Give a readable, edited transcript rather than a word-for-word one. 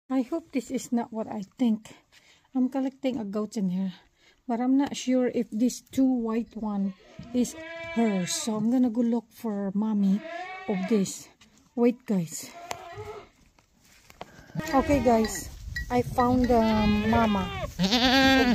I hope this is not what I think. I'm collecting a goat in here, but I'm not sure if this two white one is hers. So I'm gonna go look for mommy of this. Wait, guys. Okay, guys, I found the mama.